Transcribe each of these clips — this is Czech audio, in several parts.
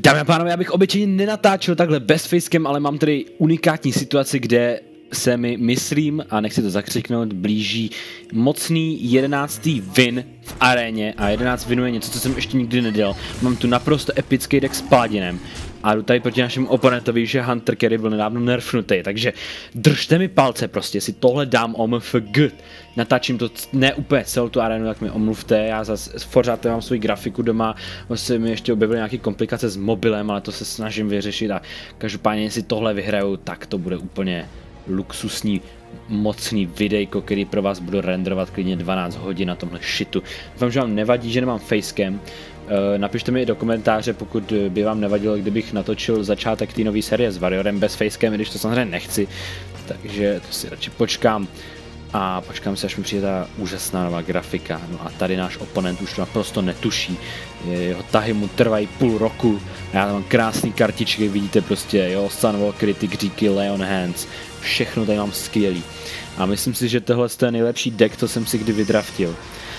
Dámy a pánové, já bych obyčejně nenatáčel takhle bez facecam, ale mám tady unikátní situaci, kde se mi, myslím, a nechci to zakřiknout, blíží mocný 11. win v aréně a 11 winů je něco, co jsem ještě nikdy nedělal. Mám tu naprosto epický deck s Paladinem a jdu tady proti našemu oponentovi, že Hunter Carry byl nedávno nerfnutý, takže držte mi palce prostě, si tohle dám OMFG. Natáčím to ne úplně celou tu arénu, tak mi omluvte, já zase pořád mám svou grafiku doma, vlastně mi ještě objevily nějaké komplikace s mobilem, ale to se snažím vyřešit a každopádně, jestli tohle vyhraju, tak to bude úplně luxusní, mocný videjko, který pro vás budu renderovat klidně 12 hodin na tomhle shitu. Doufám, že vám nevadí, že nemám facecam. Napište mi do komentáře, pokud by vám nevadilo, kdybych natočil začátek té nové série s Warriorem bez facecam, když to samozřejmě nechci. Takže to si radši počkám. A počkám si, až mi přijde ta úžasná nová grafika. No a tady náš oponent už to naprosto netuší. Jeho tahy mu trvají půl roku. Já tam mám krásný kartičky, vidíte prostě, jo, Sunwalker, Tigříky, Leon Hands. Všechno tady mám skvělý. A myslím si, že tohle je nejlepší deck, co jsem si kdy vydraftil.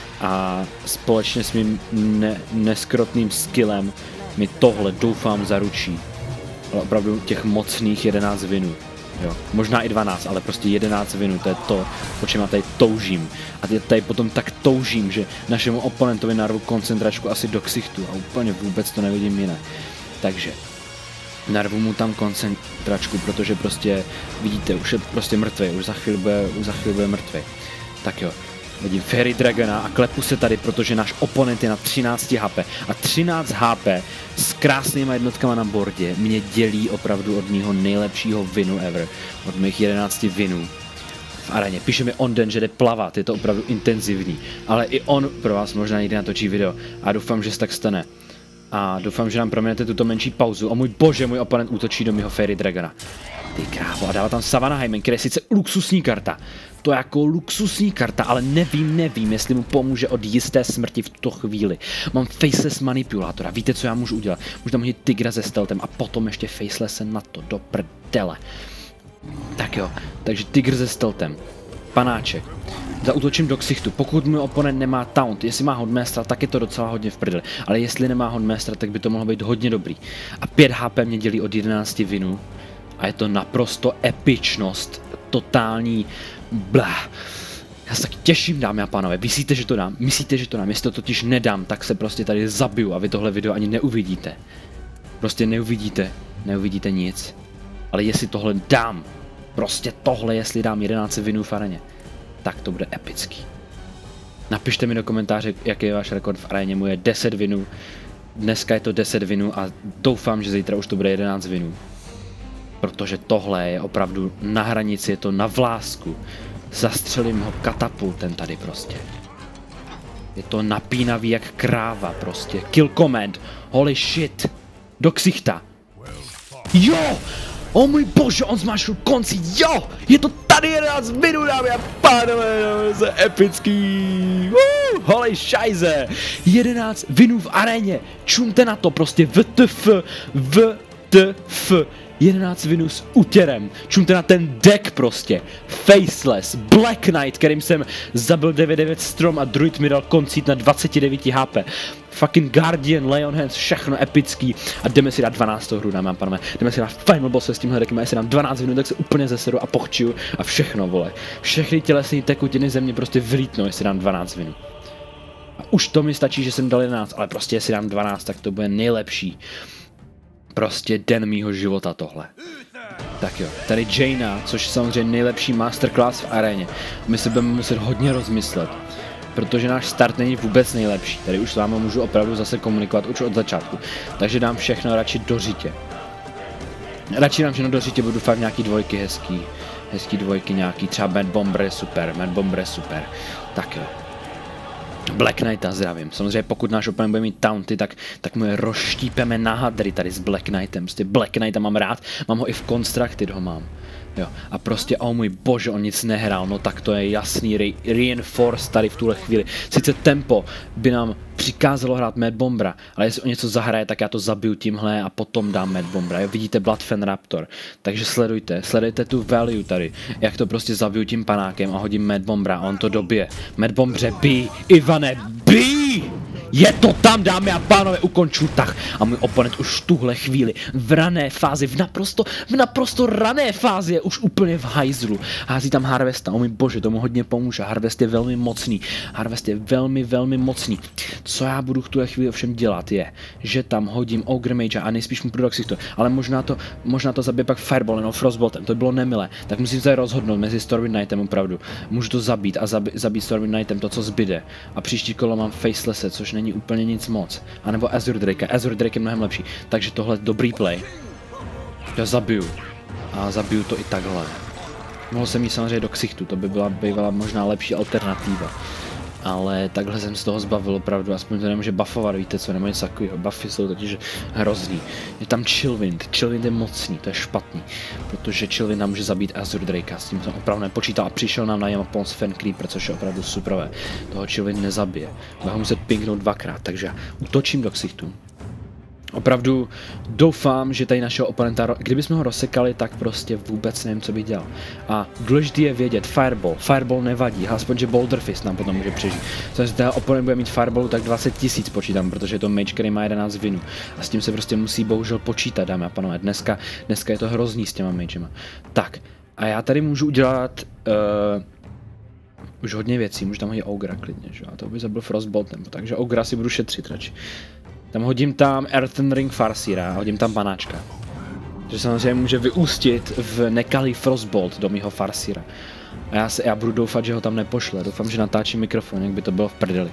A společně s mým neskrotným skillem mi tohle doufám zaručí. Ale opravdu těch mocných 11 winů. Jo, možná i 12, ale prostě 11 winů, to je to, po čem já tady toužím. A tady potom tak toužím, že našemu oponentovi narvu koncentračku asi do ksichtu a úplně vůbec to nevidím jinak. Takže narvu mu tam koncentračku, protože prostě vidíte, už je prostě mrtvý, už za chvíli bude mrtvý. Tak jo. Vidím Fairy Dragona a klepu se tady, protože náš oponent je na 13 HP. A 13 HP s krásnýma jednotkama na bordě mě dělí opravdu od mýho nejlepšího winu ever. Od mých 11 winů v aréně. Píše mi Onden, že jde plavat, je to opravdu intenzivní. Ale i on pro vás možná někdy natočí video. A doufám, že se tak stane. A doufám, že nám proměnete tuto menší pauzu. O můj bože, můj oponent útočí do mého Fairy Dragona. Ty krávo, a dává tam Savannah, která je sice luxusní karta. To je jako luxusní karta, ale nevím, jestli mu pomůže od jisté smrti v tuto chvíli. Mám Faceless Manipulátora, víte, co já můžu udělat? Můžu tam hodit Tigra se stealthem a potom ještě Faceless na to, do prdele. Tak jo, takže Tigr se stealthem. Panáček. Zaútočím do ksichtu, pokud můj oponent nemá taunt, jestli má Houndmaster, tak je to docela hodně v prdeli, ale jestli nemá Houndmaster, tak by to mohlo být hodně dobrý. A 5 HP mě dělí od 11 winů a je to naprosto epičnost, totální blah. Já se tak těším, dámy a pánové, myslíte, že to dám? Jestli to totiž nedám, tak se prostě tady zabiju a vy tohle video ani neuvidíte. Prostě neuvidíte nic. Ale jestli tohle dám, prostě tohle, jestli dám 11 winů v aréně, tak to bude epický. Napište mi do komentáře, jaký je váš rekord v aréně, můj je 10 winů. Dneska je to 10 winů a doufám, že zítra už to bude 11 winů. Protože tohle je opravdu na hranici, je to na vlásku. Zastřelím ho katapultem tady prostě. Je to napínavý jak kráva prostě. Kill command, holy shit. Do ksichta. Jo! O můj bože, on zmášil konci, jo! Je to tady 11 minut, dámy a pánové, je epický. Holy šajze. 11 winů v aréně, čumte na to prostě, WTF. 11 winů s útěrem, čumte na ten deck prostě, Faceless, Black Knight, kterým jsem zabil 9-9 strom a druid mi dal koncít na 29 HP, fucking Guardian, Leon Hands, všechno epický a jdeme si dát 12. hru, dámy a pánové, jdeme si dát final boss s tímhle deckem a jestli dám 12 minut, tak se úplně zeseru a pochčiju a všechno, vole, všechny tělesné tekutiny ze mě prostě vylítnou, jestli dám 12 minut. A už to mi stačí, že jsem dal 11, ale prostě jestli dám 12, tak to bude nejlepší. Prostě den mýho života tohle. Tak jo, tady Jaina, což je samozřejmě nejlepší masterclass v aréně. My se budeme muset hodně rozmyslet, protože náš start není vůbec nejlepší. Tady už s vámi můžu opravdu zase komunikovat už od začátku. Takže dám všechno radši do řitě. Radši dám všechno do řitě, budu fakt nějaký dvojky hezký dvojky nějaký, třeba Mad Bomber je super. Tak jo. Black Knighta zdravím. Samozřejmě pokud náš oponent bude mít taunty, tak mu je rozštípeme na hadry tady s Black Knightem. Prostě Black Knighta mám rád, mám ho i v Constructed ho mám. Jo. A prostě, oh můj bože, on nic nehrál, no tak to je jasný reinforce tady v tuhle chvíli. Sice tempo by nám přikázalo hrát Mad Bombera, ale jestli o něco zahraje, tak já to zabiju tímhle a potom dám Mad Bombera. Jo, vidíte Bloodfen Raptor, takže sledujte tu value tady, jak to prostě zabiju tím panákem a hodím Mad Bombera a on to dobije. Mad Bombře, bí, Ivane, bí! Je to tam, dámy a pánové, ukončil tah. A můj oponent už v tuhle chvíli, v rané fázi, v naprosto rané fázi je už úplně v hajzlu. Hází tam Harvesta, můj bože, tomu hodně pomůže. Harvest je velmi mocný. Harvest je velmi mocný. Co já budu v tuhle chvíli ovšem dělat je, že tam hodím Ogre Mage a nejspíš mu půjdu to, ale možná to zabije pak Fireball nebo Frostboltem, to by bylo nemilé. Tak musím se rozhodnout mezi Stormwind Knightem opravdu. Můžu to zabít a zabít Stormwind Knightem to, co zbyde. A příští kolo mám Facelesse, což není úplně nic moc. A nebo Azure Drake. Azure Drake je mnohem lepší. Takže tohle je dobrý play. Já zabiju. A zabiju to i takhle. Mohl jsem jít samozřejmě do ksichtu, to by bývala možná lepší alternativa. Ale takhle jsem z toho zbavil opravdu, aspoň to nemůže buffovat, víte co, nebo něco takového. Buffy jsou totiž hrozný. Je tam Chillwind, Chillwind je mocný, to je špatný. Protože Chillwind nám může zabít Azure Drakea, s tím jsem opravdu nepočítal a přišel nám na Yamapons Fen Creeper, což je opravdu superové. Toho Chillwind nezabije, bude ho muset pingnout dvakrát, takže já útočím do ksichtu. Opravdu doufám, že tady našeho oponenta, kdybychom ho rozsekali, tak prostě vůbec nevím, co bych dělal. A důležité je vědět, Fireball nevadí, aspoň, že Boulder Fist nám potom může přežít. Když ten oponent bude mít Fireballu, tak 20 000 počítám, protože je to mage, který má 11 vinů. A s tím se prostě musí bohužel počítat, dámy a pánové. Dneska je to hrozný s těma magema. Tak, a já tady můžu udělat už hodně věcí, můžu tam hodit Ogra klidně, že? A to by zabil Frostboltem, takže Ogra si budu šetřit radši. Tam hodím tam Earthen Ring Farseera a hodím tam panáčka. Takže samozřejmě může vyústit v nekalý Frostbolt do mýho Farseera. A já budu doufat, že ho tam nepošle. Doufám, že natáčí mikrofon, jak by to bylo v prdeli.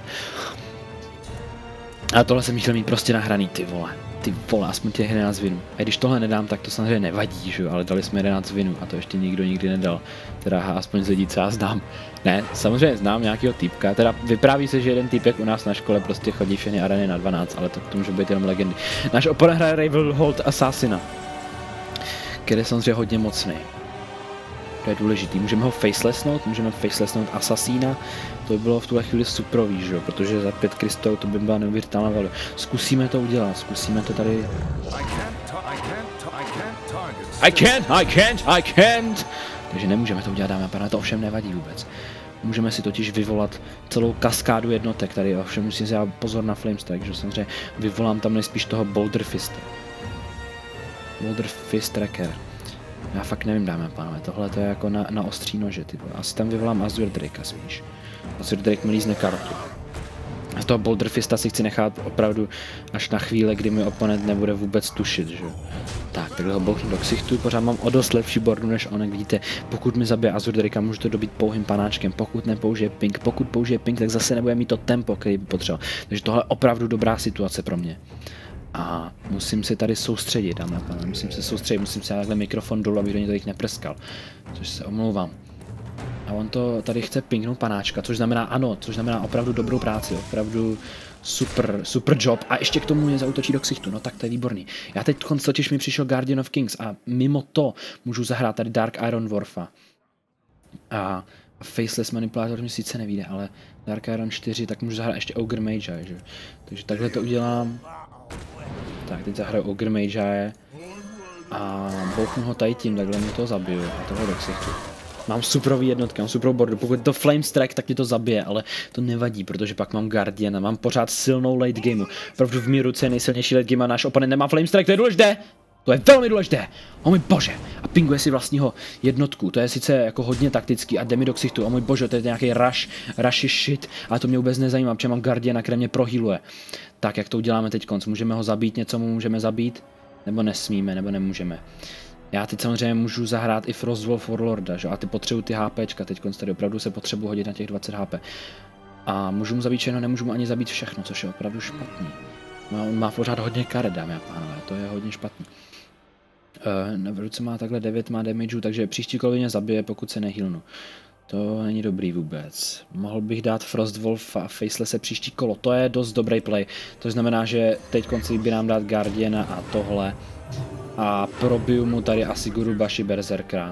A tohle jsem chtěl mít prostě nahraný, ty vole, aspoň těch 11 vinů. A když tohle nedám, tak to samozřejmě nevadí, že jo, ale dali jsme 11 vinů a to ještě nikdo nikdy nedal. Teda aspoň z lidí, co já znám. Ne, samozřejmě znám nějakého týpka, teda vypráví se, že jeden týpek u nás na škole prostě chodí všechny areny na 12, ale to může být jenom legendy. Náš oponent hraje Ravenhold Assassina, který je samozřejmě hodně mocný. To je důležitý, můžeme ho facelessnout Assassina, to by bylo v tuhle chvíli suprový, že jo, protože za 5 krystalů to by byla neuvěřitelná value. Zkusíme to udělat, zkusíme to tady. I can't! Takže nemůžeme to udělat, dámy a pánové, to ovšem nevadí vůbec. Můžeme si totiž vyvolat celou kaskádu jednotek, tady ovšem musím si dát pozor na Flamestrike, že samozřejmě vyvolám tam nejspíš toho Boulder Fista. Boulder Fist Tracker. Já fakt nevím, dámy a pánové, tohle to je jako na ostří nože, ty vole. Asi tam vyvolám Azure Drakea spíš. Azure Drake mi lízne kartu. A z toho Boulder Fista si chci nechat opravdu až na chvíli, kdy můj oponent nebude vůbec tušit, že jo. Tak, takhle ho bouchnu do ksichtu, pořád mám o dost lepší boardu než on, jak vidíte. Pokud mi zabije Azure Drakea, můžu to dobít pouhým panáčkem, pokud nepoužije ping, tak zase nebude mít to tempo, který by potřeboval. Takže tohle je opravdu dobrá situace pro mě. A musím se tady soustředit, dámy a pánové, musím se takhle mikrofon dolů, abych do něj tady neprskal, což se omlouvám. A on to tady chce pingnout panáčka, což znamená opravdu dobrou práci, opravdu super job a ještě k tomu je zaútočí do ksichtu, no tak to je výborný. Já teď totiž mi přišel Guardian of Kings a mimo to můžu zahrát tady Dark Iron Dwarfa. A Faceless Manipulator mi sice nevíde, ale Dark Iron 4, tak můžu zahrát ještě Ogre Mage, že? Takže takhle to udělám. Tak, teď zahraju Ogre Mage a bouchnu ho tady tím, takhle mi to zabiju a tohle do ksichtu. Mám superový jednotky, mám superovou bordu, pokud je to Flame Strike, tak mě to zabije, ale to nevadí, protože pak mám Guardiana, mám pořád silnou late gameu. Opravdu v mý ruce je nejsilnější late game a náš oponent nemá Flame Strike, to je důležité! To je velmi důležité! O můj bože! A pinguje si vlastního jednotku, to je sice jako hodně taktický a jde mi do ksichtu, o můj bože, to je nějaký rush shit, ale to mě vůbec nezajímá, protože mám Guardiana, který mě prohealuje. Tak, jak to uděláme teď konc? Můžeme ho zabít, něco mu můžeme zabít? Nebo nesmíme, nebo nemůžeme. Já teď samozřejmě můžu zahrát i Frostwolf Warlorda, že? A ty potřebuji ty HPčka, teď tady opravdu se potřebuji hodit na těch 20 HP. A můžu mu zabít všechno, nemůžu mu ani zabít všechno, což je opravdu špatný. On má pořád hodně karet, dámy a pánové, to je hodně špatný. V ruce má takhle 9 má damage, takže příští kolo mě zabije, pokud se nehilnu. To není dobrý vůbec. Mohl bych dát Frostwolf a Facelesse příští kolo, to je dost dobrý play. To znamená, že teď konci by nám dát Guardiana a tohle. A probiju mu tady asi Gurubashi Berserkera.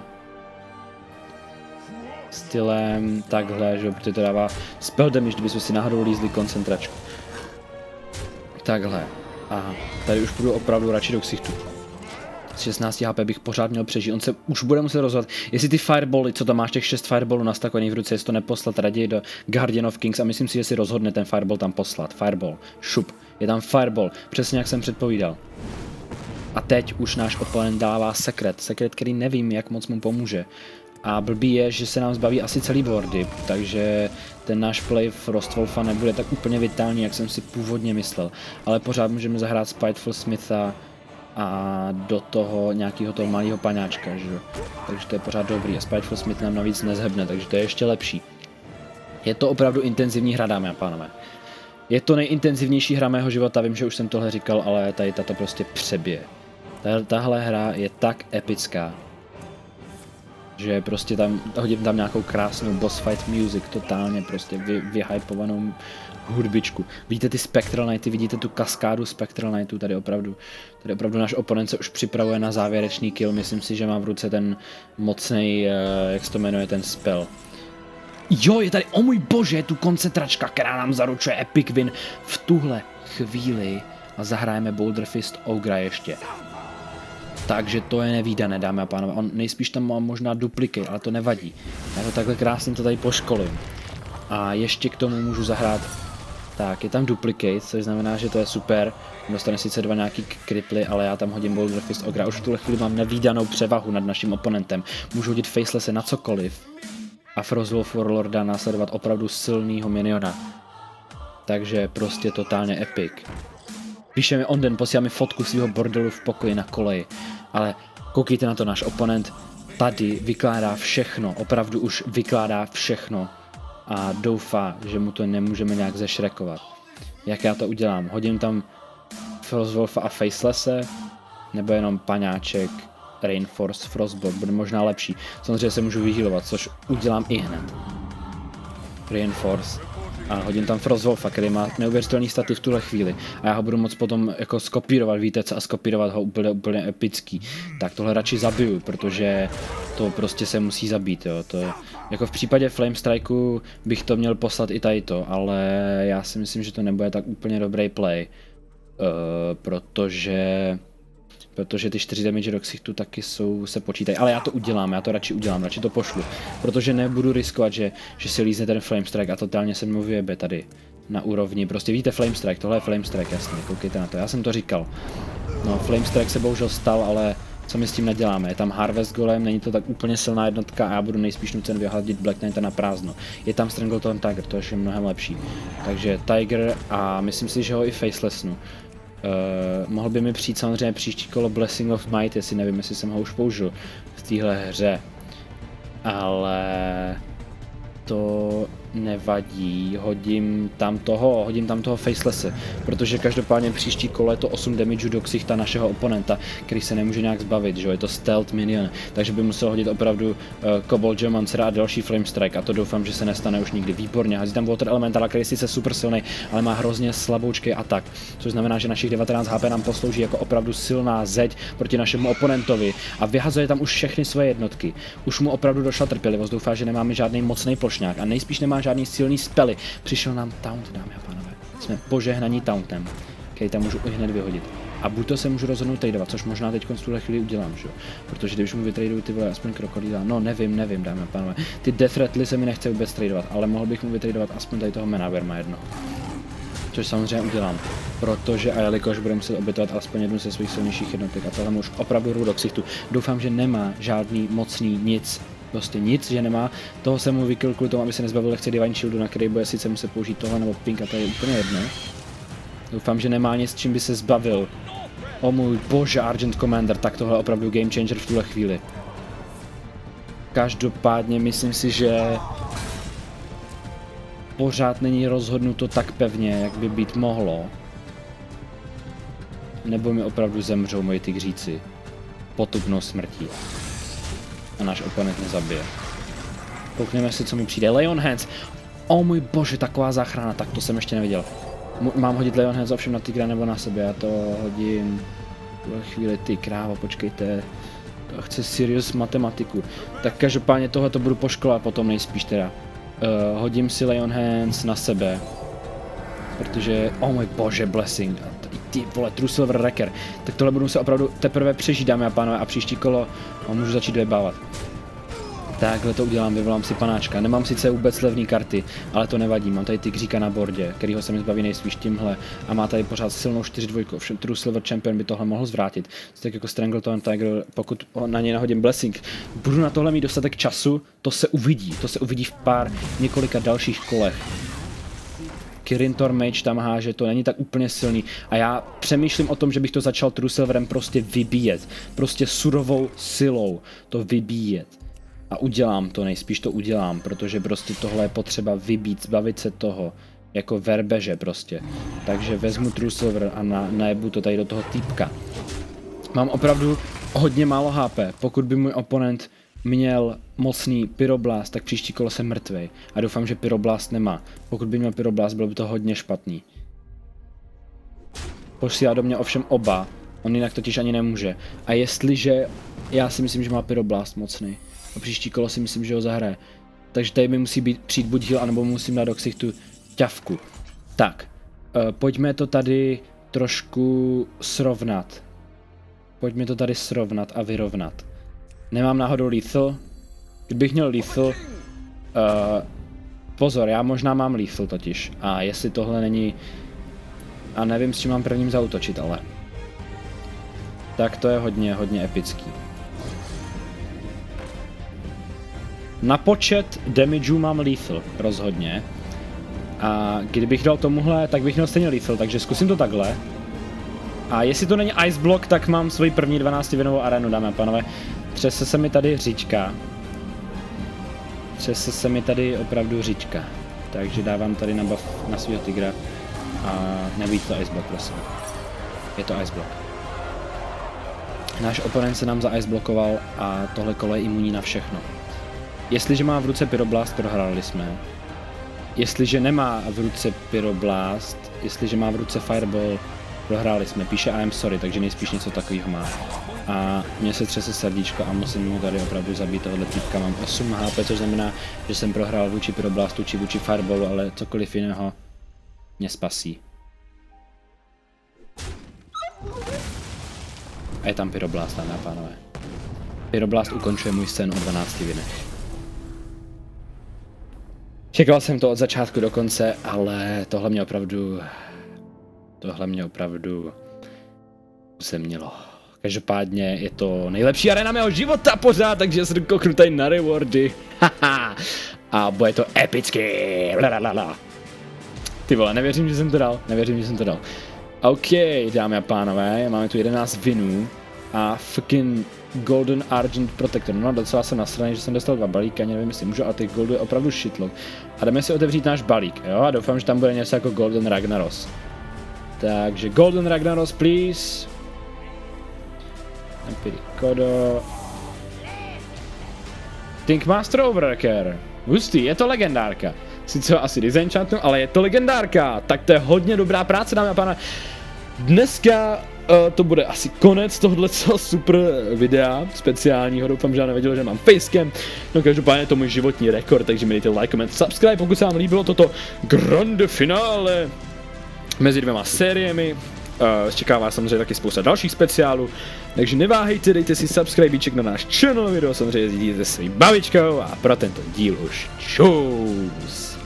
Stylem takhle, že protože to dává spell damage, kdybychom si náhodou lízli koncentračku. Takhle. A tady už půjdu opravdu radši do ksichtu. S 16 HP bych pořád měl přežít. On se už bude muset rozhodovat, jestli ty firebally, co tam máš, těch 6 fireballů nastakovaných v ruce, jestli to neposlat raději do Guardian of Kings a myslím si, že si rozhodne ten fireball tam poslat. Fireball, šup, je tam fireball, přesně jak jsem předpovídal. A teď už náš oponent dává sekret, který nevím, jak moc mu pomůže. A blbý je, že se nám zbaví asi celý boardy, takže ten náš play Frostwolfa nebude tak úplně vitální, jak jsem si původně myslel. Ale pořád můžeme zahrát Spiteful Smitha a do toho nějakého toho malého paňáčka, že jo. Takže to je pořád dobrý a Spiteful Smith nám navíc nezhebne, takže to je ještě lepší. Je to opravdu intenzivní hra, dámy a pánové. Je to nejintenzivnější hra mého života, vím, že už jsem tohle říkal, ale tady tato prostě přebije. Tahle hra je tak epická, že prostě tam hodím tam nějakou krásnou boss fight music, totálně prostě vyhypovanou hudbičku. Vidíte ty Spectral Knighty, vidíte tu kaskádu Spectral Knightů, tady opravdu náš oponent se už připravuje na závěrečný kill, myslím si, že má v ruce ten mocnej, jak se to jmenuje, ten spell. Jo, je tady, o můj bože, je tu koncentračka, která nám zaručuje epic win v tuhle chvíli a zahrajeme Boulder Fist Ogra ještě. Takže to je nevídané, dámy a pánové. On nejspíš tam má možná duplicate, ale to nevadí. Já to takhle krásně to tady poškolím. A ještě k tomu můžu zahrát. Tak, je tam duplicate, což znamená, že to je super. Dostane sice 2 nějaký kriply, ale já tam hodím Boulder Fist Ogra. Už v tuhle chvíli mám nevídanou převahu nad naším oponentem. Můžu hodit Facelesse na cokoliv. A Frostwolf Warlorda následovat opravdu silnýho miniona. Takže prostě totálně epic. Píše mi Onden, posílá mi fotku svého bordelu v pokoji na koleji. Ale koukejte na to, náš oponent tady vykládá všechno, opravdu už vykládá všechno. A doufá, že mu to nemůžeme nějak zešrekovat. Jak já to udělám? Hodím tam Frostwolfa a Facelesse, nebo jenom paňáček, Rainforce, Frostbolt, bude možná lepší. Samozřejmě se můžu vyhýlovat, což udělám i hned. Rainforce. A hodím tam Frostwolfa, který má neuvěřitelný staty v tuhle chvíli. A já ho budu moc potom jako skopírovat, víte co, a skopírovat ho úplně epický. Tak tohle radši zabiju, protože to prostě se musí zabít, jo. To, jako v případě Flame Strikeu bych to měl poslat i tady to, ale já si myslím, že to nebude tak úplně dobrý play. Protože ty 4 damage do ksichtu taky se počítají, ale já to udělám, já to radši udělám, radši to pošlu, protože nebudu riskovat, že si lízne ten Flame Strike a totálně se mnou vyjebe tady na úrovni, prostě víte Flame Strike, tohle je Flame Strike, jasně, koukejte na to, já jsem to říkal. No, Flame Strike se bohužel stal, ale co my s tím neděláme, je tam Harvest Golem, není to tak úplně silná jednotka a já budu nejspíš nucen vyhladit Black Knighta na prázdno. Je tam Strangleton Tiger, to je ještě mnohem lepší, takže Tiger a myslím si, že ho i Facelessnu. Mohl by mi přijít samozřejmě příští kolo Blessing of Might, jestli nevím, jestli jsem ho už použil v téhle hře, ale to nevadí, hodím tam toho Facelesse, protože každopádně příští kolo je to 8 damage do ksichta našeho oponenta, který se nemůže nějak zbavit, že jo, je to stealth minion, takže by musel hodit opravdu Kobold Geomancera a další Flame Strike a to doufám, že se nestane už nikdy. Výborně, hází tam Water Elementala, který je sice super silný, ale má hrozně slaboučký atak, což znamená, že našich 19 HP nám poslouží jako opravdu silná zeď proti našemu oponentovi a vyhazuje tam už všechny svoje jednotky. Už mu opravdu došla trpělivost, doufá, že nemáme žádný mocný plošňák a nejspíš nemá žádný silný spely. Přišel nám taunt, dámy a pánové. Jsme požehnaní tauntem, který tam můžu i hned vyhodit. A buď to se můžu rozhodnout tradovat, což možná teď v tuhle chvíli udělám, že? Protože když mu vytraduju ty vole aspoň krokodýla, no nevím, dámy a pánové. Ty Death Rattly se mi nechce vůbec tradovat, ale mohl bych mu vytradovat aspoň tady toho Menaverma jednoho. Což samozřejmě udělám, protože a jelikož budu muset obětovat alespoň jednu ze svých silnějších jednotek a tohle mu už opravdu jdu do ksichtu. Doufám, že nemá žádný mocný nic. Prostě nic, že nemá, toho jsem mu vykryl kvůli tomu, aby se nezbavil lehce Divine Shieldu, na který bude sice muset použít tohle nebo pink a to je úplně jedno. Doufám, že nemá nic, čím by se zbavil. O můj bože, Argent Commander, tak tohle je opravdu game changer v tuhle chvíli. Každopádně myslím si, že pořád není rozhodnuto tak pevně, jak by být mohlo. Nebo mi opravdu zemřou moji tygříci potupnou smrtí. A náš oponent nezabije. Koukneme si, co mi přijde. Leon Hands. O můj bože, taková záchrana, tak to jsem ještě neviděl. Mám hodit Leon Hands ovšem na tygra nebo na sebe, já to hodím. V chvíli ty krávo, počkejte. To chce serious matematiku. Tak každopádně tohle to budu poškolovat potom nejspíš teda. Hodím si Leon Hands na sebe. Protože, o můj bože, Blessing. ty vole, True Silver Wrecker. Tak tohle budu se opravdu teprve přežít, dámy a pánové, a příští kolo můžu začít vybávat. Takhle to udělám, vyvolám si panáčka. Nemám sice vůbec levný karty, ale to nevadí. Mám tady tygříka na bordě, kterýho se mi zbaví nejspíš tímhle. A má tady pořád silnou 4-2. Ovšem True Silver Champion by tohle mohl zvrátit. Tak jako Strangleton Tiger, pokud na něj nahodím Blessing. Budu na tohle mít dostatek času, to se uvidí. To se uvidí v několika dalších kolech. Kirin Mage tam háže, to není tak úplně silný. A já přemýšlím o tom, že bych to začal True Silverem prostě vybíjet. Prostě surovou silou to vybíjet. A udělám to, nejspíš to udělám, protože prostě tohle je potřeba vybít, zbavit se toho, jako verbeže prostě. Takže vezmu True Silver a najebu to tady do toho týpka. Mám opravdu hodně málo HP, pokud by můj oponent měl mocný Pyroblast, tak příští kolo jsem mrtvej. A doufám, že Pyroblast nemá. Pokud by měl Pyroblast, bylo by to hodně špatný. Posílá do mě ovšem oba, on jinak totiž ani nemůže. A jestliže, já si myslím, že má Pyroblast mocný. A příští kolo si myslím, že ho zahraje. Takže tady mi musí přijít buď heal, anebo musím dát do ksichtu ťavku. Tak, pojďme to tady trošku srovnat. Pojďme to tady srovnat a vyrovnat. Nemám náhodou lethal? Kdybych měl lethal... pozor, já možná mám lethal totiž. A jestli tohle není... A nevím, s čím mám prvním zaútočit, ale... Tak to je hodně epický. Na počet damageů mám lethal, rozhodně. A kdybych dal tomuhle, tak bych měl stejně lethal, takže zkusím to takhle. A jestli to není Ice Block, tak mám svoji první 12-vinovou arénu, dámy a pánové. Třese se mi tady říčka. Třese se mi tady opravdu říčka. Takže dávám tady na buff na svého tygra. A nebýt to Ice Block, prosím. Je to Ice Block. Náš oponent se nám za Ice blockoval a tohle kolo je imunní na všechno. Jestliže má v ruce Pyroblast, prohráli jsme. Jestliže nemá v ruce Pyroblast, jestliže má v ruce Fireball, prohráli jsme. Píše I am sorry, takže nejspíš něco takového má. A mně se třese srdíčko a musím mu tady opravdu zabít tohle týpka. Mám 8 HP, což znamená, že jsem prohrál vůči Pyroblastu či vůči Fireballu, ale cokoliv jiného mě spasí. A je tam Pyroblast, dámy a pánové. Pyroblast ukončuje můj sen o 12 vinech. Čekal jsem to od začátku do konce, ale tohle mě opravdu se mělo. Každopádně je to nejlepší arena mého života pořád, takže se kouknu tady na rewardy. A bude to epický. Ty vole, nevěřím, že jsem to dal. OK, dámy a pánové, máme tu 11 vinů a fucking Golden Argent Protector. No docela jsem nasraný, že jsem dostal 2 balíky, ani nevím, jestli můžu, ale těch goldů je opravdu shitload. A jdeme si otevřít náš balík, jo? A doufám, že tam bude něco jako Golden Ragnaros. Takže Golden Ragnaros, please. Kodo. Thinkmaster Overwrecker. Hustý, je to legendárka. Sice ho asi disenchantnu, ale je to legendárka. Tak to je hodně dobrá práce, dámy a pánové. Dneska to bude asi konec tohohle super videa speciálního. Doufám, že já nevěděl, že mám facecam. No každopádně je to můj životní rekord, takže mi dejte like, comment, subscribe, pokud se vám líbilo toto grande finále mezi dvěma sériemi. Čeká vás samozřejmě taky spousta dalších speciálů, takže neváhejte, dejte si subscribíček na náš channel, video samozřejmě sdílíte se svým babičkou a pro tento díl už čus.